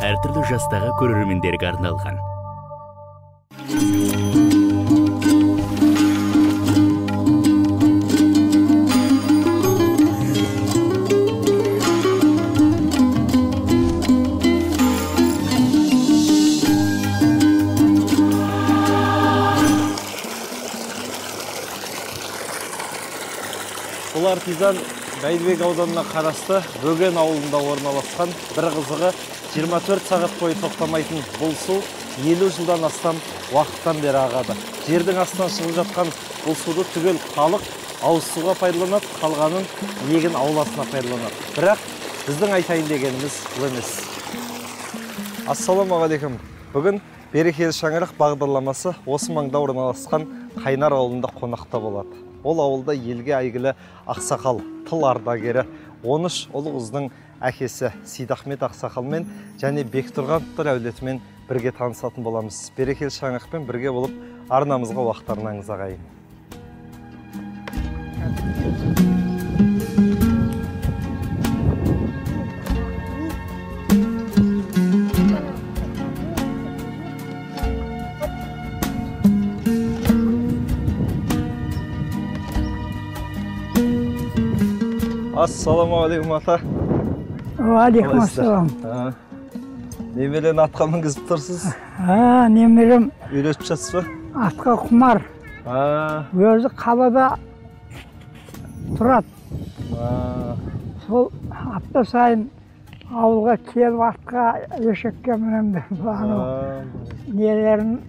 әртүрлі жастағы көрермендерге арналған. Бұл артизан Бәйдібек ауданына қарасты Бөген ауылында орналасқан. Бір қызығы 24 сағат бойы тоқтамайтын бұл су 50 жылдан астам уақыттан бері ағады. Жердің астынан шығып жатқан бұл суды түгел халық ауыз суға пайдаланады, қалғанын егін ауласына пайдаланады. Бірақ біздің айтайын дегеніміз бұл емес. Ассалаумағалейкум. Бүгін Берекелі шаңырақ бағдарламасы осы маңда орналасқан Қайнар ауылында қонақта болады. Ол ауылда елге әйгілі ақсақал, тыл ардагері 13 ұлы қыздың әкесі Сейдахмет ақсақалмен және Бектұрғановтар әулетімен бірге танысатын боламыз. Берекелі шаңырақпен бірге болып арнамызға уақыттарыңыз ағайын. Ассалаумағалейкум ата. Уалейкум ассалам. Немерені атқа мінгізіп тұрсыз? Немерем Үйретіп жатсыз ба? атқа құмар. Өзі қалада тұрады. Сол апта сайын ауылға келіп атқа ешекке мінемді. Нелерін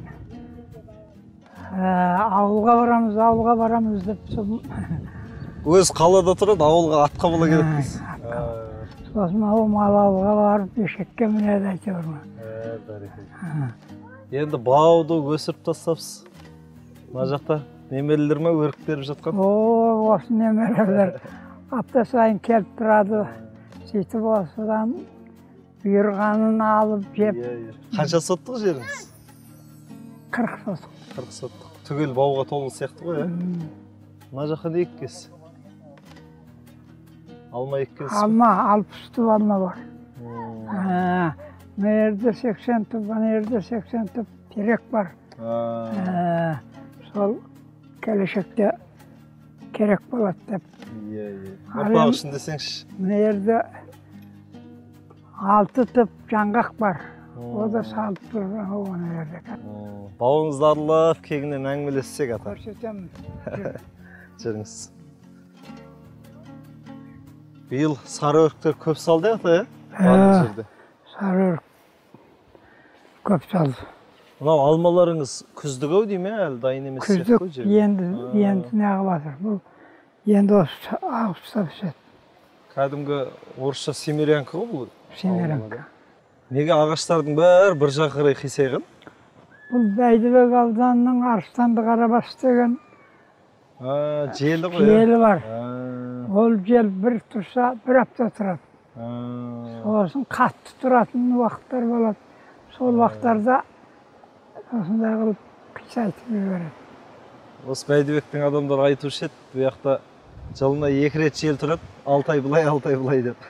ауылға барамыз деп сол. Өз қалада тұрады, ауылға атқа бола керек дейсіз. Сосын ауылға барып ешекке мінеді әйтеуір. Енді бауды өсіріп тастапсыз. Мына жақта немерелер ме өрік беріп жатқан? Осы немерелер апта сайын келіп тұрады. Сөйтіп осыдан бұйырғанын алып жеп. Қанша соттық жеріңіз? 40 соттық. 40 соттық. Түгел бауға толы сияқты ғой, Мына жаққа не еккесі? Алма еккесі? Алма, 60 түп алма бар. Мына жерде 80 түп, ана жерде 80 түп терек бар. Сол келешекте керек болады деп. Ұрпақ үшін десеңші? Мына жерде 6 түп жаңғақ бар. О да салып тұр, оны жерде. Бауыңызды арылап, кегінен әңгімелессек ата. Көрсетемін. Жүріңіз. Биыл сары өріктер көп салды ата, Сары өрік көп салды. Мынау алмаларыңыз күздік-ау дей ме, әлі дайын емес? Күздік, енді неғып жатыр. Бұл енді осы августта піседі. Кәдімгі орысша семерянка ғой бұл? Семерянка. Неге ағаштардың бәрі бір жаққа қарай қисайған? Бұл Бәйдібек ауданының Арыстанды Қарабас деген желі ғой? Желі бар. Ол жел бір тұрса, бір апта тұрады. Сосын қатты тұратын уақыттар болады. Сол уақыттарда осындай қылып қисайтып жібереді. Осы Бәйдібектің адамдар айтушы еді, бұл жақта жылына 2 рет жел тұрады, 6 ай былай, 6 ай былай деп.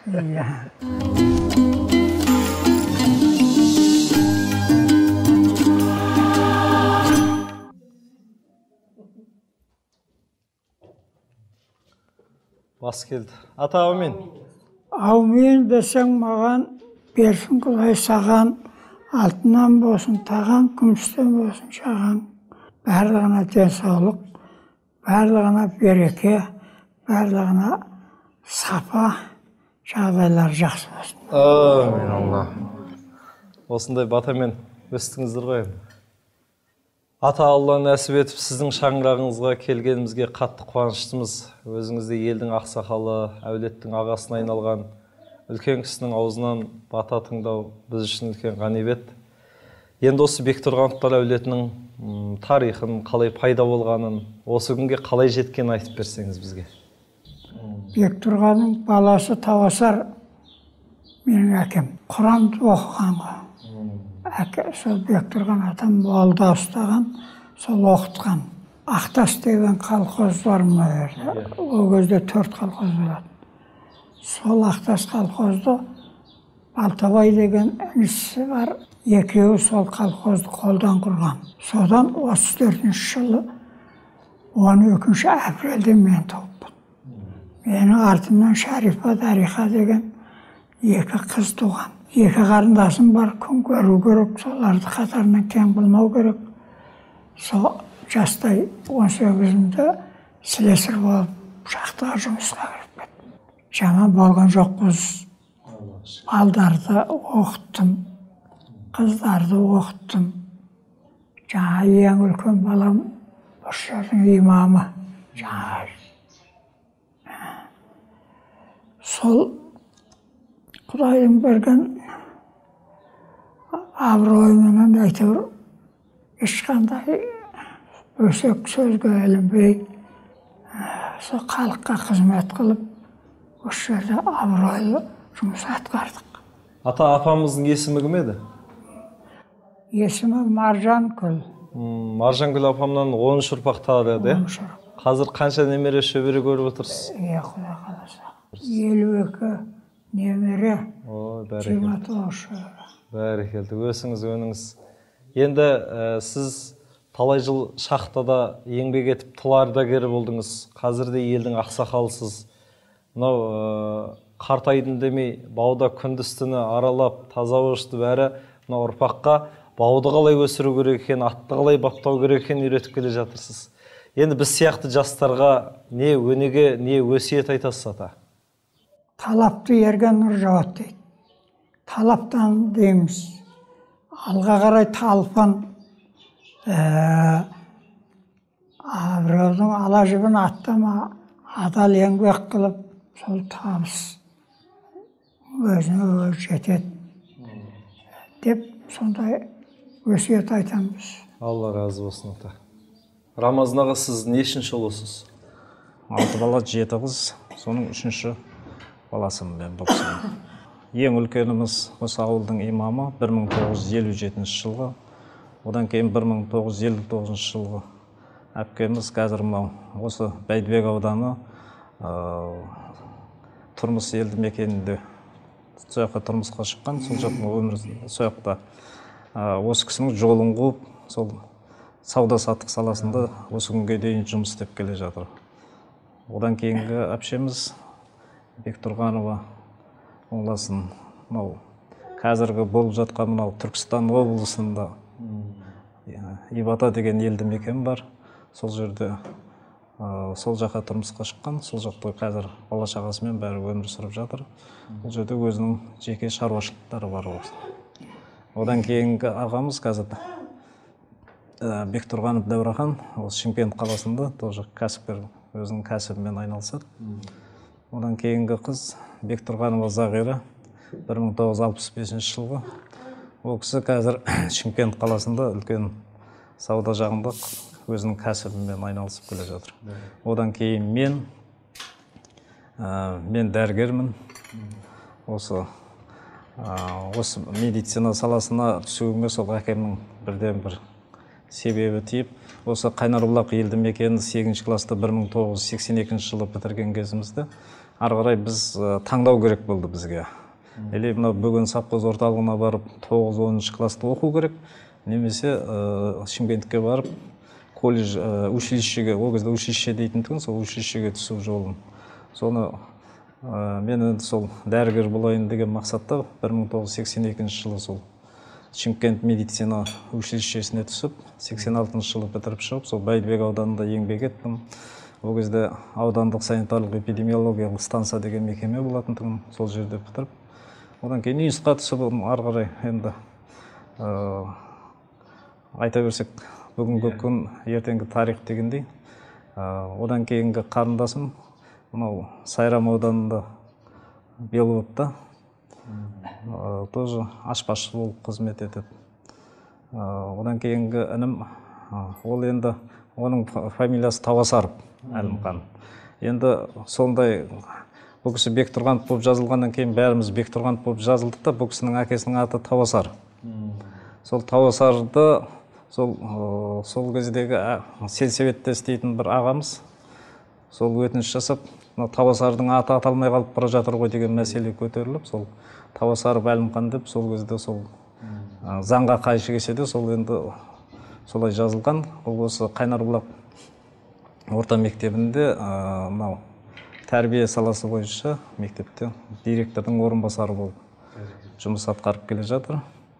Бас келді. Ата, аумен. Аумен десең маған, берсін Құдай саған, алтыннан болсын таған, күмістен болсын шаған. Барлығына денсаулық, барлығына береке, барлығына сапа, жағдайлар жақсы болсын. Амин Алла. Осындай батамен өстіңіздер ғой. Ата, Алла нәсіп етіп, сіздің шаңырағыңызға келгенімізге қатты қуаныштымыз. Өзіңізде елдің ақсақалы, әулеттің ағасына айналған, үлкен кісінің аузынан бата тыңдау біз үшін үлкен ғанибет. Енді осы Бектұрғановтар әулетінің тарихын, қалай пайда болғанын, осы күнге қалай жеткенін айтып берсеңіз бізге. Бектұрғанның баласы Тавасар менің әкем. Құранды оқығанға. Сол Бектұрған атам молда ұстаған, сол оқытқан. Ақтас деген колхоз бар ма Ол кезде 4 колхоз болады. Сол Ақтас колхозды Балтабай деген інісі бар. Екеуі сол колхозды қолдан құрған. Содан 34 жылы 12 апрельде мен туыппын. Менің артымнан Шарипа Дариха деген екі қыз туған. Екі қарындасым бар, күн көру керек, соларды қатарынан кем болмау керек. Сол жастай 18-імде слесарь болып шахтаға жұмысқа кіріп кеттім. Жаман болған жоқпыз. Балдарды оқыттым, қыздарды оқыттым. Жаңа ең үлкен балам осы жердің имамы. Жаңа сол Құдайдың берген абыройменен әйтеуір ешқандай өсек сөзге ілінбей, сол халыққа қызмет қылып, осы жерде абыройлы жұмыс атқардық. Ата апамыздың есімі кім еді? Есімі Маржанкүл. Маржанкүл апамнан 13 ұрпақ тағы еді. Қазір қанша немере шөбере көріп отырсыз? Құдай қаласа. 52 немере, 29 шөбере. Бәрекелді, өсіңіз, өніңіз. Енді сіз талай жыл шахтада еңбек етіп, тылардагері болдыңыз. Қазірде елдің ақсақалысыз. Мынау қартайдым демей, бауда күндіз-түні аралап, таза өшті бәрі мынау ұрпаққа бауды қалай өсіру керек екен, атты қалай баптау керек екенін үйретіп келе жатырсыз. Енді біз сияқты жастарға не өнеге, не өсиет айтасыз ата? Талапты ерген нұр жауат дейді. Талаптан дейміз. Алға қарай талпын. Біреудің ала жібін аттама, адал еңбек қылып, сол табыс өзіне өзі жетеді деп сондай өсиет айтамыз. Алла разы болсын ата. Рамазан аға, сіз нешінші ұлысыз? 6 бала, 7 қыз, соның 3-ші баласымын мен болсам. Ең үлкеніміз осы ауылдың имамы 1957 жылғы, одан кейін 1959 жылғы әпкеміз қазір осы Бәйдібек ауданы тұрмыс елді мекенінде сояққа тұрмысқа шыққан, сол жақтың өмірі сояқта осы кісінің жолын қуып, сол сауда-саттық саласында осы күнге дейін жұмыс істеп келе жатыр. Одан кейінгі әпшеміз Бектұрғанова оңласын, қазіргі болып жатқан Түркістан облысында Ибата деген елді мекен бар. Сол жерде сол жаққа тұрмысқа шыққан, сол жақта қазір бала шағасымен бәрі өмір сүріп жатыр. Бұл жерде өзінің жеке шаруашылықтары бар. Одан кейінгі ағамыз қазір Бектұрғанов Дәурахан, Шымкент қаласында тоже кәсіпкер, өзінің кәсібімен айналысады. Одан кейінгі қыз Бектұрғанова Зағира 1965 жылғы. Ол кісі қазір Шымкент қаласында үлкен сауда жағында өзінің кәсібімен айналысып келе жатыр. Одан кейін мен дәрігермін. Осы медицина саласына түсуіме сол әкемнің бірден бір себебі тиіп, осы Қайнарбұлақ елді мекенін 8-ші класты 1982 жылы бітірген кезімізде ары қарай біз таңдау керек болды бізге. Или бүгін совхоз орталығына барып 9-10 класты оқу керек, немесе Шымкентке барып колледж, училищеге, ол кезде училище дейтін түгін, сол училищеге түсу жолын. Соны мен сол дәрігер болайын деген мақсатта 1982 жылы сол Шымкент медицина училищесіне түсіп, 86 жылы бітіріп шығып, сол Бәйдібек ауданында еңбек еттім. Ол кезде аудандық санитарлық эпидемиологиялық станция деген мекеме болатын тұғын, сол жерде бітіріп. Одан кейін институтқа түсіп, ары қарай енді айта берсек, бүгінгі күн ертеңгі тарих дегендей. Одан кейінгі қарындасым мынау Сайрам ауданында Беловодта тоже ашпашы болып қызмет етеді. Одан кейінгі інім, ол енді оның фамилиясы Тавасаров Әлімхан. Енді сондай бұл кісі Бектұрғанов болып жазылғаннан кейін бәріміз Бектұрғанов болып жазылдық та, бұл кісінің әкесінің аты Тавасар. Сол Тавасарды сол кездегі сельсоветте істейтін бір ағамыз сол өтініш жасап мына Табасардың аты аталмай қалып бара жатыр ғой деген мәселе көтеріліп, сол Табасар Бәлімхан деп сол кезде сол заңға қайшы келсе де сол енді солай жазылған. Ол осы Қайнарбұлақ орта мектебінде мынау тәрбие саласы бойынша мектепте директордың орынбасары болып жұмыс атқарып келе жатыр.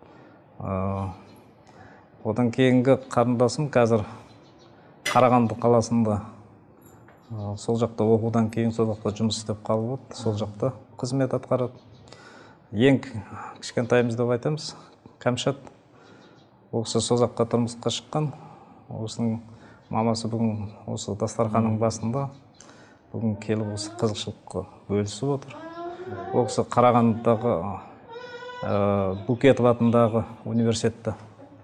Одан кейінгі қарындасым қазір Қарағанды қаласында сол жақта оқудан кейін сол жақта жұмыс істеп қалып отыр, сол жақта қызмет атқарады. Ең кішкентайымыз деп айтамыз, Кәмшат. Ол кісі сол жаққа тұрмысқа шыққан. Осының мамасы бүгін осы дастарханның басында бүгін келіп осы қызықшылыққа бөлісіп отыр. Ол кісі Қарағандыдағы Букетов атындағы университетті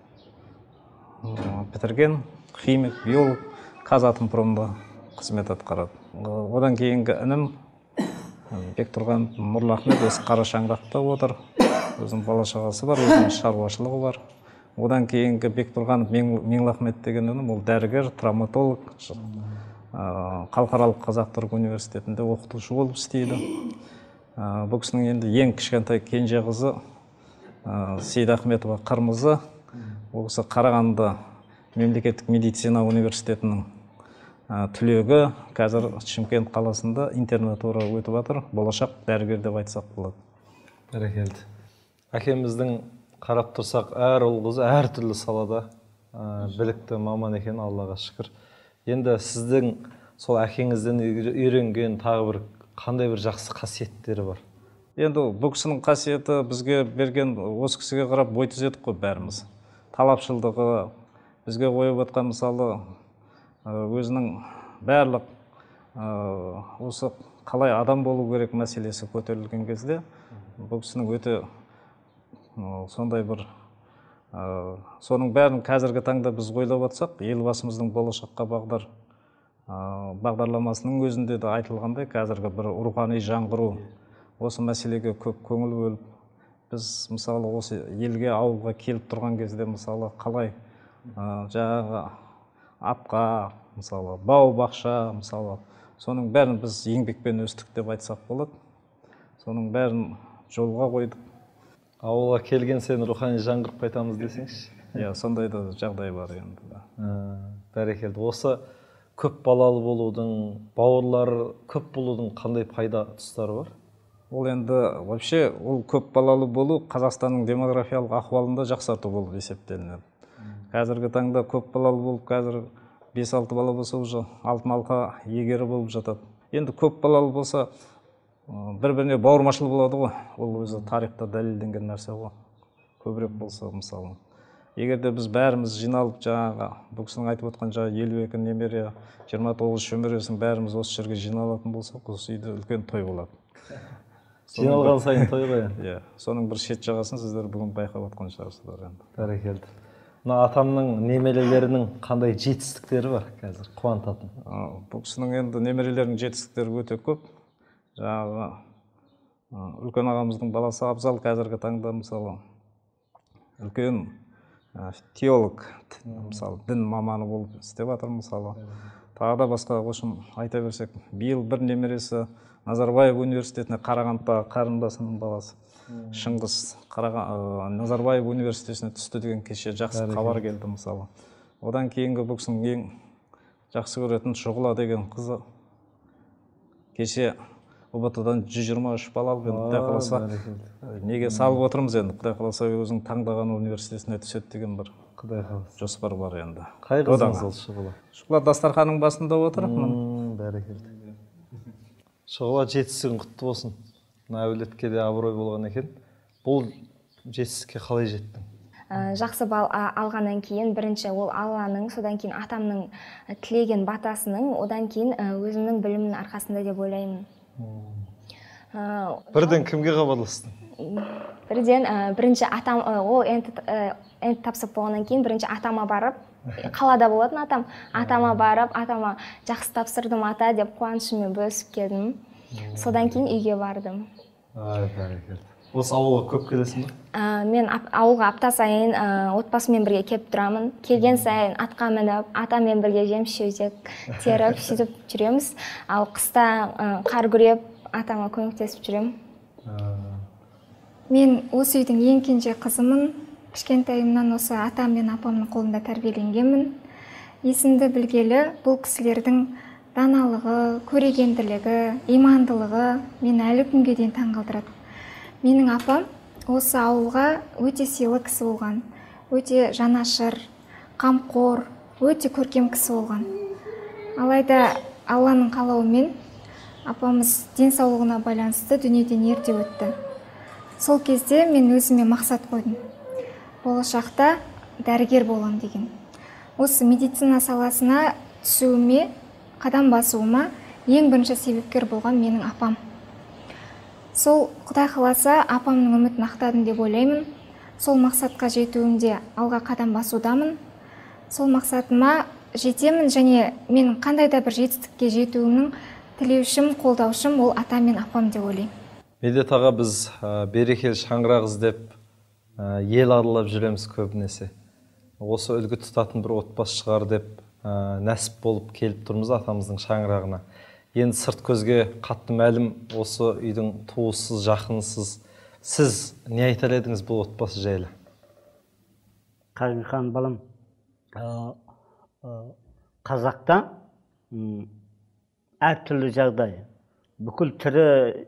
бітірген, химик, биолог, Қазатомпромда қызмет атқарады. Одан кейінгі інім Бектұрған Нұрлахмет осы Қара Шаңырақта отыр. Өзінің бала шағасы бар, өзінің шаруашылығы бар. Одан кейінгі Бектұрған Меңлахмет деген інім, ол дәрігер, травматолог, Халықаралық Қазақ-Түрік университетінде оқытушы болып істейді. Бұл кісінің енді ең кішкентай кенже қызы Сейдахметова Қырмызы. Ол кісі Қарағанды мемлекеттік медицина университетінің түлегі, қазір Шымкент қаласында интернатура өтіп жатыр. Болашақ дәрігер деп айтсақ болады. Бәрекелді. Әкеміздің қарап тұрсақ, әр ұл қызы әртүрлі салада білікті маман екен, Аллаға шүкір. Енді сіздің сол әкеңізден үйренген тағы бір қандай бір жақсы қасиеттері бар? Енді бұл кісінің қасиеті бізге берген, осы кісіге қарап бой түзедік қой бәріміз. Талапшылдығы, бізге қойып отқан мысалы өзінің барлық осы қалай адам болу керек мәселесі көтерілген кезде бұл кісінің өте сондай бір соның бәрін қазіргі таңда біз ойлап отырсақ, елбасымыздың болашаққа бағдарламасының өзінде де айтылғандай қазіргі бір рухани жаңғыру осы мәселеге көп көңіл бөліп, біз мысалы осы елге, ауылға келіп тұрған кезде мысалы қалай жаңағы атқа, мысалы бау бақша, мысалы соның бәрін біз еңбекпен өстік деп айтсақ болады. Соның бәрін жолға қойдық. Ауылға келген сен рухани жаңғырып қайтамыз десеңші. Иә, сондай да жағдай бар енді. Бәрекелді. Осы көп балалы болудың, бауырлары көп болудың қандай пайда тұстары бар? Ол енді вообще ол көп балалы болу Қазақстанның демографиялық ахуалында жақсарту болып есептелінеді. Қазіргі таңда көп балалы болып, қазір 5-6 бала болса, уже алтын алқа егері болып жатады. Енді көп балалы болса, бір-біріне бауырмашыл болады ғой. Ол өзі тарихта дәлелденген нәрсе ғой. Көбірек болса, мысалы. Егерде біз бәріміз жиналып, жаңағы бұл кісінің айтып отқан жаңа 52 немере, 29 шөмересін бәріміз осы жерге жиналатын болсақ, осы үйде үлкен той болады. Жиналған сайын той ғой. Иә, соның бір шет жағасын сіздер бүгін байқап отқан шығарсыздар енді. Бәрекелді. Мына атамның немерелерінің қандай жетістіктері бар қазір қуантатын? Бұл кісінің енді немерелерінің жетістіктері өте көп. Жаңағы үлкен ағамыздың баласы Абзал қазіргі таңда мысалы үлкен теолог, мысалы дін маманы болып істеп жатыр мысалы. Тағы да басқа қошым айта берсек, биыл бір немересі Назарбаев университетіне Қарағандыдағы қарындасының баласы Шыңғыс Назарбаев университетіне түсті деген кеше жақсы хабар келді мысалы. Одан кейінгі бұл кісінің ең жақсы көретін Шұғыла деген қызы кеше УБТ-дан 123 бал алып, құдай қаласа неге салып отырмыз енді, құдай қаласа өзінің таңдаған университетіне түседі деген бір жоспар бар енді. Қай қызыңыз ол Шұғыла? Шұғыла дастарханның басында отыр. Бәрекелді. Шұғыла жетістігің құтты болсын. Әулетке де абырой болған екен. Бұл жетістікке қалай жеттің? Жақсы бал алғаннан кейін бірінші ол Алланың, содан кейін атамның тілеген батасының, одан кейін өзімнің білімнің арқасында деп ойлаймын. Бірден кімге хабарластың? Бірінші атам, ол енді тапсырып болғаннан кейін бірінші атама барып, қалада болатын атама барып, атама жақсы тапсырдым ата деп қуанышыммен бөлісіп келдім. Содан кейін үйге бардым. Бәрекелді. Осы ауылға көп келесің бе? мен ауылға апта сайын отбасымен бірге келіп тұрамын. Келген сайын атқа мініп, атамен бірге жеміс жидек теріп, сөйтіп жүреміз. Ал қыста қар күреп, атама көмектесіп жүремін. Мен осы үйдің ең кенже қызымын. Кішкентайымнан осы атам мен апамның қолында тәрбиеленгенмін. Есімді білгелі бұл кісілердің даналығы, көрегенділігі, имандылығы мені әлі күнге дейін таңғалдырады. Менің апам осы ауылға өте сыйлы кісі болған, өте жанашыр, қамқор, өте көркем кісі болған. Алайда Алланың қалауымен апамыз денсаулығына байланысты дүниеден ерте өтті. Сол кезде мен өзіме мақсат қойдым. Болашақта дәрігер болам деген. Осы медицина саласына түсуіме, қадам басуыма ең бірінші себепкер болған менің апам. Сол Құдай қаласа апамның үмітін ақтадым деп ойлаймын. Сол мақсатқа жетуімде алға қадам басудамын. Сол мақсатыма жетемін және менің қандай да бір жетістікке жетуімнің тілеушім, қолдаушым ол ата мен апам деп ойлаймын. Медет аға, біз берекелі шаңырақ іздеп ел аралап жүреміз көбінесе. Осы үлгі тұтатын бір отбасы шығар деп нәсіп болып келіп тұрмыз атамыздың шаңырағына. Енді сырт көзге қатты мәлім осы үйдің туыссыз, жақынсыз. Сіз не айтар едіңіз бұл отбасы жайлы? Қажыхан балам, қазақта әртүрлі жағдай. Бүкіл тірі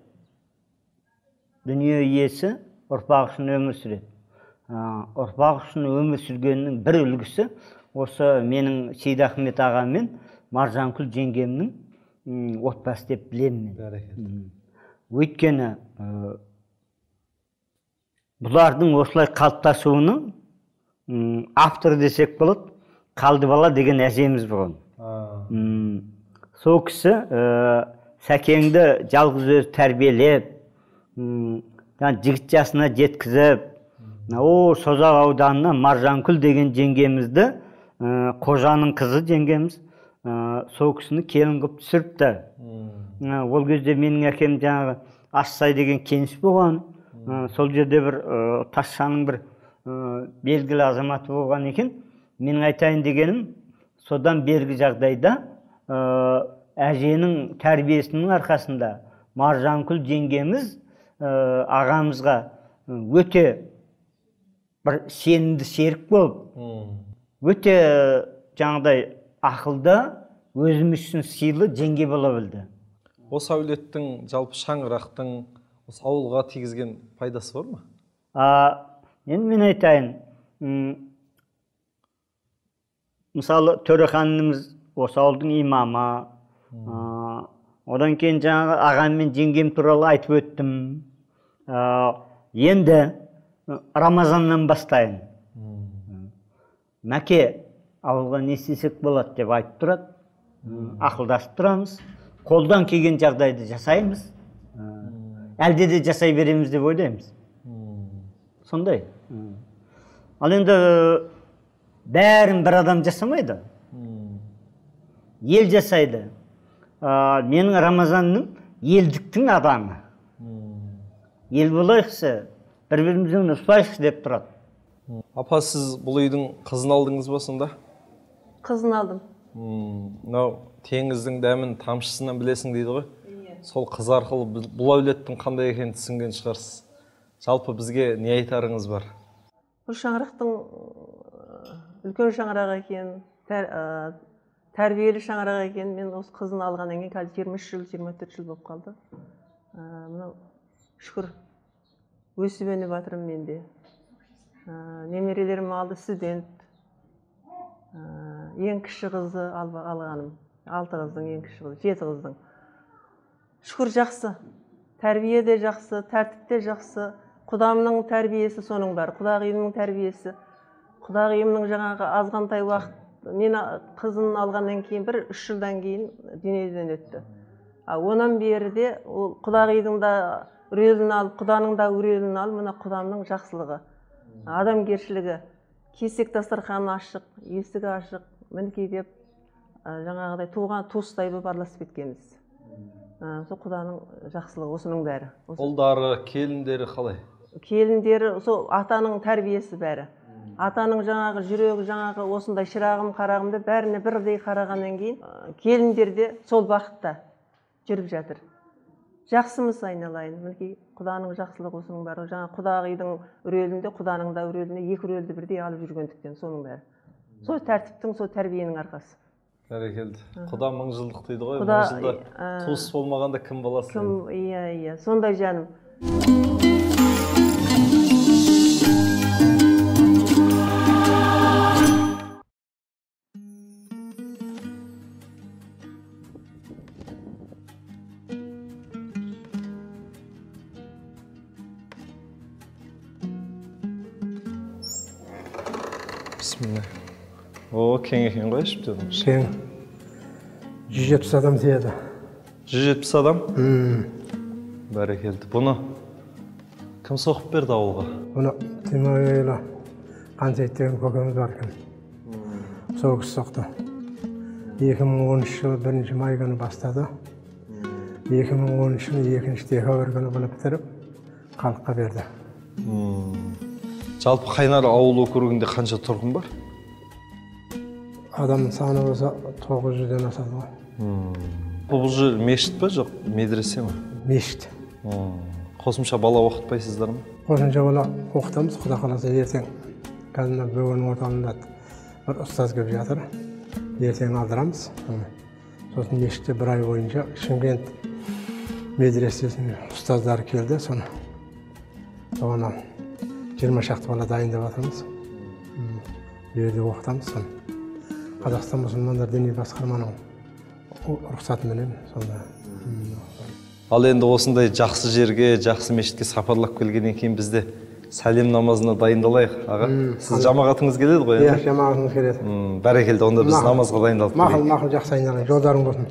дүние иесі ұрпақ үшін өмір сүреді. Ұрпақ үшін өмір сүргеннің бір үлгісі осы менің Сейдахмет ағам мен Маржанкүл жеңгемнің отбасы деп білемін мен. Өйткені бұлардың осылай қалыптасуының автор десек болады, Қалдыбала деген әжеміз болған. Сол кісі сәкеңді жалғыз өзі тәрбиелеп, жігіт жасына жеткізіп, Созақ ауданына Маржанкүл деген жеңгемізді, қожаның қызы жеңгеміз, сол кісіні келін қылып түсіріпті. Ол кезде менің әкем жаңағы Ассай деген кеніш болған. Сол жерде бір Тасшаның бір белгілі азаматы болған екен. Менің айтайын дегенім, содан бергі жағдайда әженің тәрбиесінің арқасында Маржанкүл жеңгеміз ағамызға өте бір сенімді серік болып, өте жаңағыдай ақылды, өзіміз үшін сыйлы жеңге бола білді. Осы әулеттің, жалпы шаңырақтың, осы ауылға тигізген пайдасы бар ма? Енді мен айтайын, мысалы Төреханымыз осы ауылдың имамы, одан кейін жаңағы ағам мен жеңгем туралы айтып өттім. Енді Рамазаннан бастайын. Мәке, ауылға не істесек болады деп айтып тұрады. Ақылдасып тұрамыз. Қолдан келген жағдайды жасаймыз. Әлде де жасай береміз деп ойлаймыз. Сондай. Ал енді бәрін бір адам жасамайды. Ел жасайды. Менің Рамазанның елдіктің адамы. Ел болайықшы, бір-бірімізден ұспайықшы деп тұрады. Апа, сіз бұл үйдің қызын алдыңыз ба сонда? Қызын алдым. Теңіздің дәмін тамшысынан білесің дейді ғой. Сол қыз арқылы бұл әулеттің қандай екенін түсінген шығарсыз. Жалпы бізге не айтарыңыз бар? Бұл шаңырақтың үлкен шаңырақ екен, тәрбиелі шаңырақ екен. Мен осы қызын алғаннан кейін қазір 23 жыл, 24 жыл болып қалды. Мынау шүкір өсіп өніп жатырмын мен де. Немерелерім алды студент. Ең кіші қызды алғаным. 6 қыздың ең кіші қызы, 7 қыздың. Шүкір жақсы. Тәрбие де жақсы, тәртіп те жақсы. Құдамның тәрбиесі соның бар. Құдағиымның тәрбиесі. Құдағиымның жаңағы азғантай уақыт, мен қызын алғаннан кейін 3 жылдан кейін дүниеден өтті. Онан бері де құдағидің да үрелін алып, құданың да үрелін алып, мына құдамның жақсылығы, адамгершілігі, кесек дастарханы ашық, есігі ашық, мінекей деп жаңағыдай туған туыстай болып араласып кеткенбіз. Сол құданың жақсылығы осының бәрі. Ұлдары, келіндері қалай? келіндері сол атаның тәрбиесі бәрі. Атаның жаңағы жүрегі, жаңағы осындай шырағым, қарағымды бәріне бірдей қарағаннан кейін келіндер де сол бақытта жүріп жатыр. Жақсымыз айналайын. Мінекей Құданың жақсылығы осының бәрі. Жаңа Құдағидың үрелінде, Құданың да үрелінде екі үрелді бірдей алып жүргендіктен соның бәрі. Сол тәртіптің, сол тәрбиенің арқасы. Бәрекелді. Құда мың жылдық дейді ғой. Мың жылда туыс болмағанда кім баласы? Кім, иә, сондай жаным. Bismillah. О, кең екен ғой, шыптедім. Кең. 170 адам тияды. 170 адам? Бәрекелді. Бұны кім соқып берді ауылға? Бұны Тимойлы Қансейіт деген көкеміз бар екен. Сол кісі соқты. 2013 жылы 1 май күні бастады. 2013 жылы 2 декабрь күні бұны бітіріп, халыққа берді. Жалпы Қайнар ауыл округінде қанша тұрғын бар? Адамның саны болса 900-ден асады ғой. Бұл жер мешіт па, жоқ медресе ме? Мешіт. Қосымша бала оқытпайсыздар ма? Қосымша бала оқытамыз, Құда қаласа ертең. Қазір бөгеннің орталығында бір ұстаз келіп жатыр. Ертең алдырамыз. Сосын мешітте бір ай бойынша Шымкент медресесінің ұстаздары келді. Соны 20 шақты бала дайындап жатырмыз. Берде оқытамыз. Қазақстан мұсылмандар діни басқарманың рұқсатыменен сонда. Ал енді осындай жақсы жерге, жақсы мешітке сапарлап келгеннен кейін бізде сәлем намазына дайындалайық, аға. Сіз жамағатыңыз келеді ғой? Иә, жамағатыңыз келеді. Бәрекелді, онда біз намазға дайындалып келейік. Мақұл, жақсы айналайын, жолдарың болсын.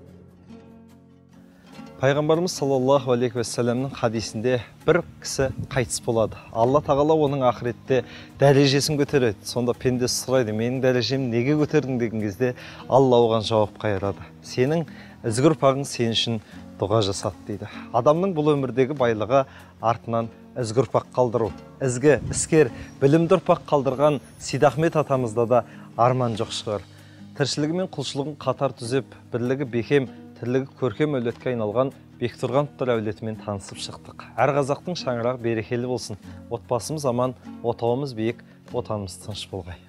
Пайғамбарымыз саллаллаху алейхи уассаламның хадисінде бір кісі қайтыс болады. Алла тағала оның ақыретте дәрежесін көтереді. Сонда пендесі сұрайды, менің дәрежемді неге көтердің деген кезде Алла оған жауап қайырады. Сенің ізгі ұрпағың сен үшін дұға жасады дейді. Адамның бұл өмірдегі байлығы артынан ізгі ұрпақ қалдыру. Ізгі, іскер, білімді ұрпақ қалдырған Сейдахмет атамызда да арман жоқ шығар. Тіршілігі мен құлшылығын қатар түзеп, бірлігі бекем, тірлігі көркем әулетке айналған Бектұрғановтар әулетімен танысып шықтық. Әр қазақтың шаңырағы берекелі болсын. Отбасымыз аман, отауымыз биік, отанымыз тыныш болғай.